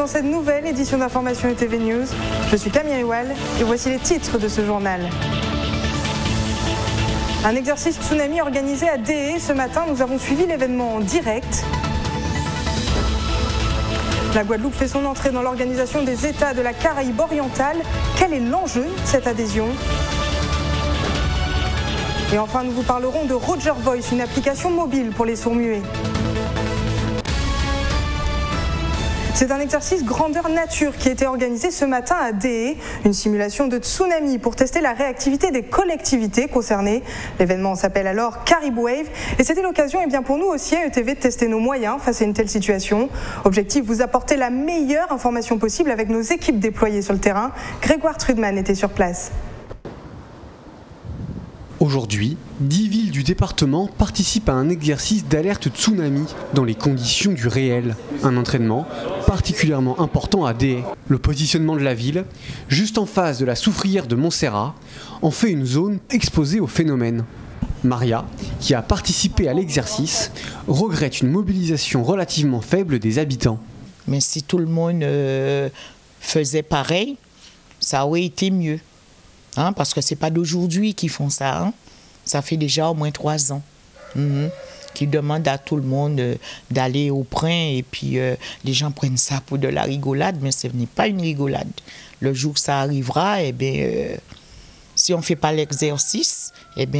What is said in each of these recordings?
dans cette nouvelle édition d'Information ETV News. Je suis Camille Riwal et voici les titres de ce journal. Un exercice tsunami organisé à Déé. Ce matin, nous avons suivi l'événement en direct. La Guadeloupe fait son entrée dans l'organisation des États de la Caraïbe orientale. Quel est l'enjeu de cette adhésion ? Et enfin, nous vous parlerons de Roger Voice, une application mobile pour les sourds-muets. C'est un exercice grandeur nature qui a été organisé ce matin à Déé, une simulation de tsunami pour tester la réactivité des collectivités concernées. L'événement s'appelle alors Carib Wave et c'était l'occasion pour nous aussi à ETV de tester nos moyens face à une telle situation. Objectif, vous apporter la meilleure information possible avec nos équipes déployées sur le terrain. Grégoire Trudman était sur place. Aujourd'hui, 10 villes du département participent à un exercice d'alerte tsunami dans les conditions du réel. Un entraînement particulièrement important à Déé. Le positionnement de la ville, juste en face de la soufrière de Montserrat, en fait une zone exposée au phénomène. Maria, qui a participé à l'exercice, regrette une mobilisation relativement faible des habitants. Mais si tout le monde faisait pareil, ça aurait été mieux. Parce que ce n'est pas d'aujourd'hui qu'ils font ça. Ça fait déjà au moins 3 ans qu'ils demandent à tout le monde d'aller au prin. Et puis les gens prennent ça pour de la rigolade, mais ce n'est pas une rigolade. Le jour que ça arrivera, si on ne fait pas l'exercice,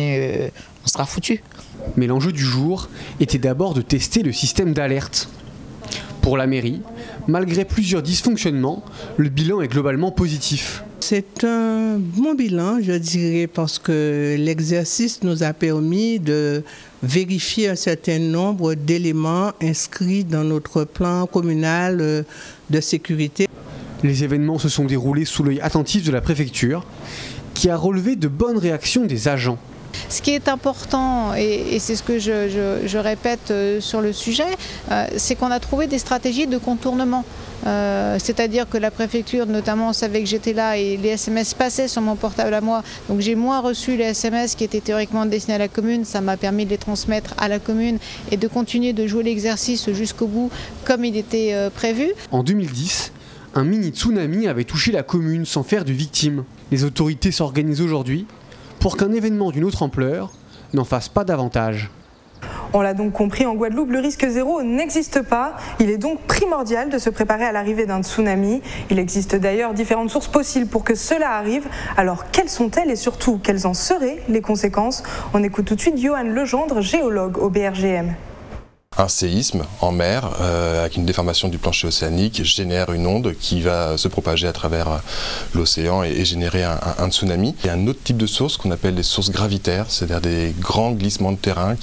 on sera foutu. Mais l'enjeu du jour était d'abord de tester le système d'alerte. Pour la mairie, malgré plusieurs dysfonctionnements, le bilan est globalement positif. C'est un bon bilan, je dirais, parce que l'exercice nous a permis de vérifier un certain nombre d'éléments inscrits dans notre plan communal de sécurité. Les événements se sont déroulés sous l'œil attentif de la préfecture, qui a relevé de bonnes réactions des agents. Ce qui est important, et c'est ce que je répète sur le sujet, c'est qu'on a trouvé des stratégies de contournement. C'est-à-dire que la préfecture, notamment, savait que j'étais là et les SMS passaient sur mon portable à moi. Donc j'ai moins reçu les SMS qui étaient théoriquement destinés à la commune. Ça m'a permis de les transmettre à la commune et de continuer de jouer l'exercice jusqu'au bout comme il était prévu. En 2010, un mini-tsunami avait touché la commune sans faire de victimes. Les autorités s'organisent aujourd'hui pour qu'un événement d'une autre ampleur n'en fasse pas davantage. On l'a donc compris, en Guadeloupe, le risque zéro n'existe pas. Il est donc primordial de se préparer à l'arrivée d'un tsunami. Il existe d'ailleurs différentes sources possibles pour que cela arrive. Alors, quelles sont-elles et surtout, quelles en seraient les conséquences? On écoute tout de suite Johan Legendre, géologue au BRGM. Un séisme en mer avec une déformation du plancher océanique génère une onde qui va se propager à travers l'océan et générer un tsunami. Il y a un autre type de source qu'on appelle les sources gravitaires, c'est-à-dire des grands glissements de terrain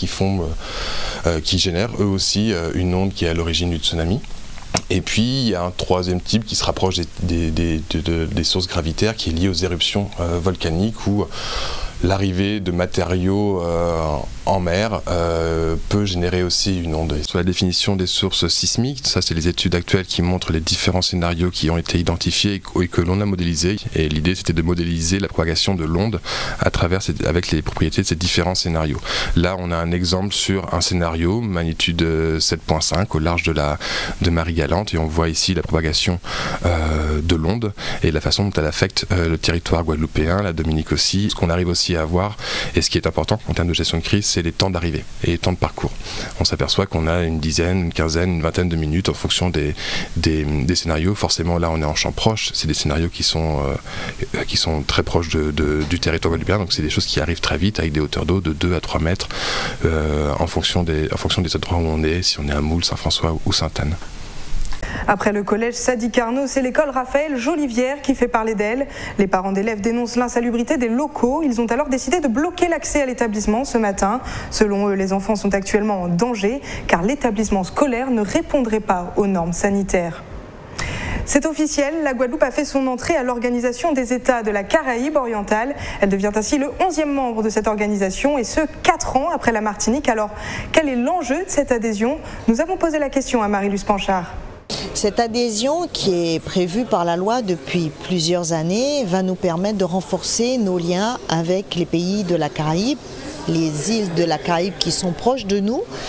qui génèrent eux aussi une onde qui est à l'origine du tsunami. Et puis il y a un troisième type qui se rapproche des sources gravitaires qui est lié aux éruptions volcaniques où l'arrivée de matériaux en mer peut générer aussi une onde. Sur la définition des sources sismiques, ça c'est les études actuelles qui montrent les différents scénarios qui ont été identifiés et que l'on a modélisés. Et l'idée c'était de modéliser la propagation de l'onde avec les propriétés de ces différents scénarios. Là on a un exemple sur un scénario magnitude 7.5 au large de Marie-Galante et on voit ici la propagation de l'onde et la façon dont elle affecte le territoire guadeloupéen, la Dominique aussi. Ce qu'on arrive aussi à voir et ce qui est important en termes de gestion de crise, c'est les temps d'arrivée et les temps de parcours. On s'aperçoit qu'on a une dizaine, une quinzaine, une vingtaine de minutes en fonction des scénarios. Forcément là on est en champ proche, c'est des scénarios qui sont très proches du territoire guadeloupéen, donc c'est des choses qui arrivent très vite avec des hauteurs d'eau de 2 à 3 mètres en fonction des endroits où on est, si on est à Moule, Saint-François ou Sainte-Anne. Après le collège Sadi Carnot, c'est l'école Raphaël Jolivière qui fait parler d'elle. Les parents d'élèves dénoncent l'insalubrité des locaux. Ils ont alors décidé de bloquer l'accès à l'établissement ce matin. Selon eux, les enfants sont actuellement en danger car l'établissement scolaire ne répondrait pas aux normes sanitaires. C'est officiel, la Guadeloupe a fait son entrée à l'Organisation des États de la Caraïbe orientale. Elle devient ainsi le 11e membre de cette organisation et ce, 4 ans après la Martinique. Alors, quel est l'enjeu de cette adhésion? Nous avons posé la question à Marie-Luce Panchard. Cette adhésion qui est prévue par la loi depuis plusieurs années va nous permettre de renforcer nos liens avec les pays de la Caraïbe, les îles de la Caraïbe qui sont proches de nous,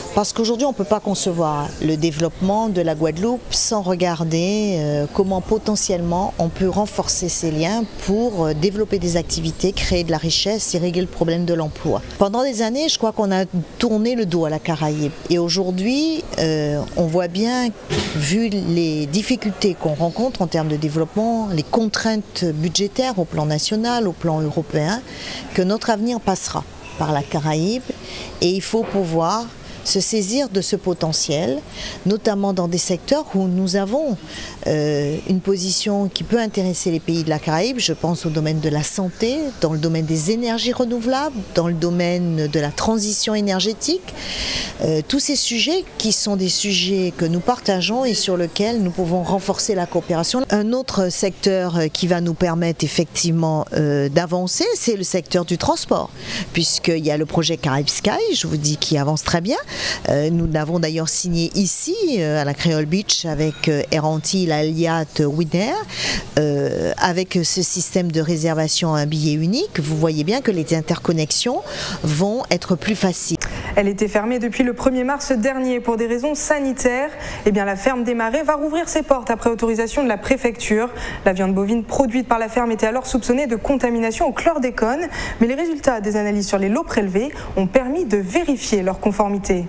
Parce qu'aujourd'hui, on ne peut pas concevoir le développement de la Guadeloupe sans regarder comment potentiellement on peut renforcer ces liens pour développer des activités, créer de la richesse et régler le problème de l'emploi. Pendant des années, je crois qu'on a tourné le dos à la Caraïbe. Et aujourd'hui, on voit bien, vu les difficultés qu'on rencontre en termes de développement, les contraintes budgétaires au plan national, au plan européen, que notre avenir passera par la Caraïbe et il faut pouvoir se saisir de ce potentiel, notamment dans des secteurs où nous avons une position qui peut intéresser les pays de la Caraïbe. Je pense au domaine de la santé, dans le domaine des énergies renouvelables, dans le domaine de la transition énergétique. Tous ces sujets qui sont des sujets que nous partageons et sur lesquels nous pouvons renforcer la coopération. Un autre secteur qui va nous permettre effectivement d'avancer, c'est le secteur du transport, puisqu'il y a le projet Caraïbes Sky, je vous dis, qui avance très bien. Nous l'avons d'ailleurs signé ici, à la Creole Beach, avec Air Antilles, Aliat, Winner, avec ce système de réservation à un billet unique. Vous voyez bien que les interconnexions vont être plus faciles. Elle était fermée depuis le 1er mars dernier pour des raisons sanitaires. Eh bien, la ferme des Marais va rouvrir ses portes après autorisation de la préfecture. La viande bovine produite par la ferme était alors soupçonnée de contamination au chlordécone, mais les résultats des analyses sur les lots prélevés ont permis de vérifier leur conformité.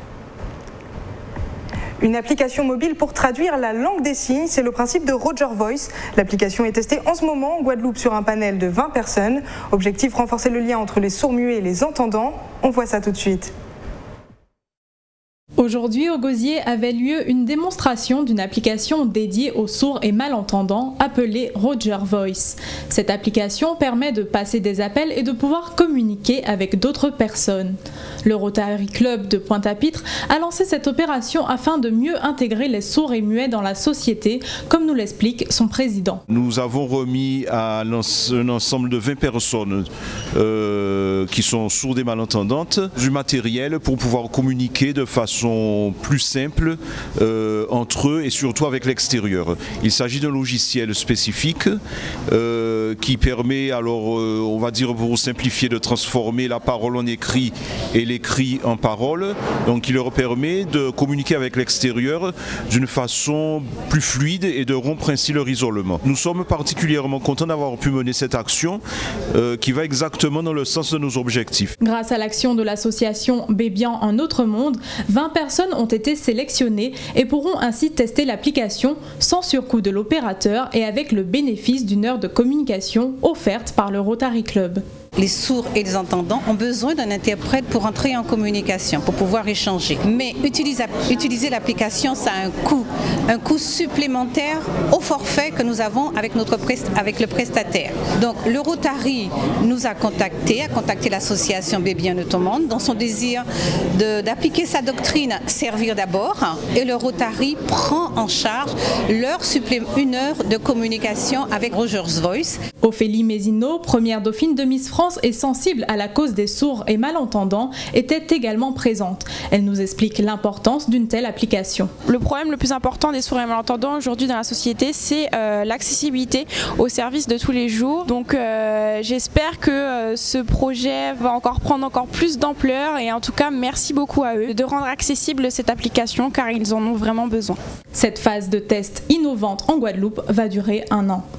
Une application mobile pour traduire la langue des signes, c'est le principe de Roger Voice. L'application est testée en ce moment en Guadeloupe sur un panel de 20 personnes. Objectif, renforcer le lien entre les sourds-muets et les entendants. On voit ça tout de suite. Aujourd'hui, au Gosier avait lieu une démonstration d'une application dédiée aux sourds et malentendants appelée Roger Voice. Cette application permet de passer des appels et de pouvoir communiquer avec d'autres personnes. Le Rotary Club de Pointe-à-Pitre a lancé cette opération afin de mieux intégrer les sourds et muets dans la société, comme nous l'explique son président. Nous avons remis à un ensemble de 20 personnes qui sont sourdes et malentendantes du matériel pour pouvoir communiquer de façon plus simple entre eux et surtout avec l'extérieur. Il s'agit d'un logiciel spécifique qui permet, alors on va dire pour simplifier, de transformer la parole en écrit et l'écrit en parole. Donc il leur permet de communiquer avec l'extérieur d'une façon plus fluide et de rompre ainsi leur isolement. Nous sommes particulièrement contents d'avoir pu mener cette action qui va exactement dans le sens de nos objectifs. Grâce à l'action de l'association Bébian en Autre Monde, 20 personnes ont été sélectionnées et pourront ainsi tester l'application sans surcoût de l'opérateur et avec le bénéfice d'une heure de communication offerte par le Rotary Club. Les sourds et les entendants ont besoin d'un interprète pour entrer en communication, pour pouvoir échanger. Mais utiliser l'application, ça a un coût supplémentaire au forfait que nous avons avec le prestataire. Donc le Rotary nous a contacté l'association Bébian de Autre Monde dans son désir d'appliquer sa doctrine servir d'abord, et le Rotary prend en charge une heure de communication avec Roger's Voice. Ophélie Mézineau, première dauphine de Miss France et sensible à la cause des sourds et malentendants, était également présente. Elle nous explique l'importance d'une telle application. Le problème le plus important des sourds et malentendants aujourd'hui dans la société, c'est l'accessibilité aux services de tous les jours. Donc j'espère que ce projet va prendre encore plus d'ampleur, et en tout cas merci beaucoup à eux de rendre accessible cette application car ils en ont vraiment besoin. Cette phase de test innovante en Guadeloupe va durer 1 an.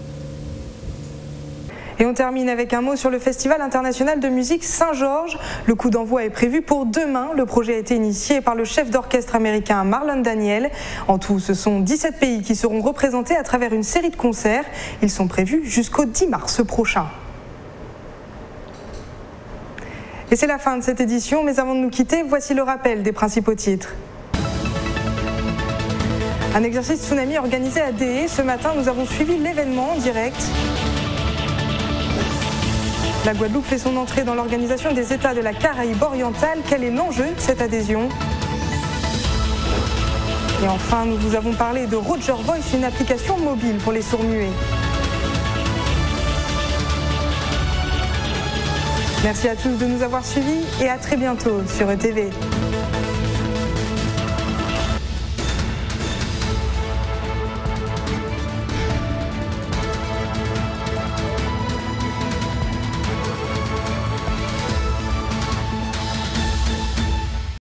Et on termine avec un mot sur le Festival international de musique Saint-Georges. Le coup d'envoi est prévu pour demain. Le projet a été initié par le chef d'orchestre américain Marlon Daniel. En tout, ce sont 17 pays qui seront représentés à travers une série de concerts. Ils sont prévus jusqu'au 10 mars prochain. Et c'est la fin de cette édition, mais avant de nous quitter, voici le rappel des principaux titres. Un exercice tsunami organisé à DE. Ce matin, nous avons suivi l'événement en direct. La Guadeloupe fait son entrée dans l'organisation des États de la Caraïbe orientale. Quel est l'enjeu de cette adhésion ? Et enfin, nous vous avons parlé de Roger Voice, une application mobile pour les sourds-muets. Merci à tous de nous avoir suivis et à très bientôt sur ETV.